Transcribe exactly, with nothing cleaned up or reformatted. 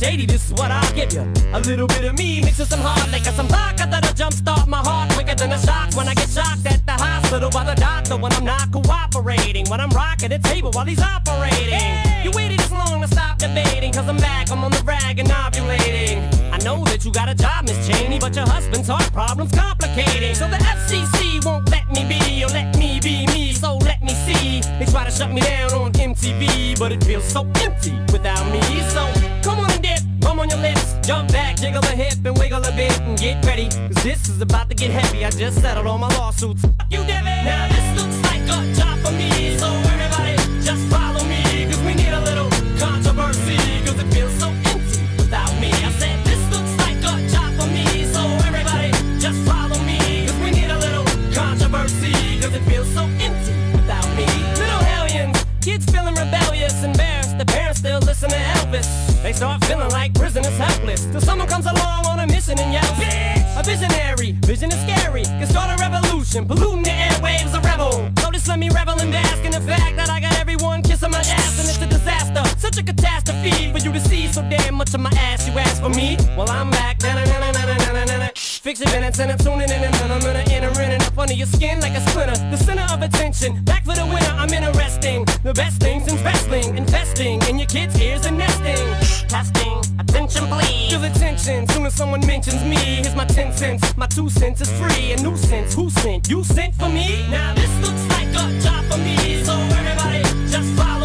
shady, this is what I'll give you. A little bit of me mixed with some hard liquor, some vodka that'll jumpstart my heart quicker than a shock when I get shocked at the hospital by the doctor when I'm not cooperating, when I'm rocking the table while he's operating. Hey! You waited this long to stop debating, cause I'm back, I'm on the rag and ovulating. I know that you got a job, Miss Cheney, but your husband's heart problem's complicating. So the F C C won't let me be, or let me be me, so let me see. They try to shut me down on M T V, but it feels so empty without me. So come on and dip, bum on your lips, jump back, jiggle a hip and wiggle a bit and get ready, cause this is about to get heavy. I just settled all my lawsuits. Fuck you, Devin. Now this looks like a job for me, so everybody just follow me, cause we need a little controversy, cause it feels so empty without me. I said this looks like a job for me, so everybody just follow me, cause we need a little controversy, cause it feels so empty without me. Little hellions, kids feeling rebellious, embarrassed, the parents still listen to Elvis. They start feeling like prisoners helpless, till someone comes along on a mission and yells, bitch! A visionary, vision is scary, can start a revolution, polluting the airwaves, a rebel. So just let me revel and bask in the fact that I got everyone kissing my ass, and it's a disaster, such a catastrophe for you to see so damn much of my ass. You ask for me, well I'm back. Fix your minutes and I'm tuning in, and I'm gonna enter in and up under your skin like a splinter. The center of attention, back for the winner. I'm interesting, the best things in wrestling, investing in your kids' ears and nesting. Testing, attention please. Feel attention, soon as someone mentions me. Here's my ten cents, my two cents is free. A nuisance, who sent? You sent for me? Now this looks like a job for me, so everybody just follow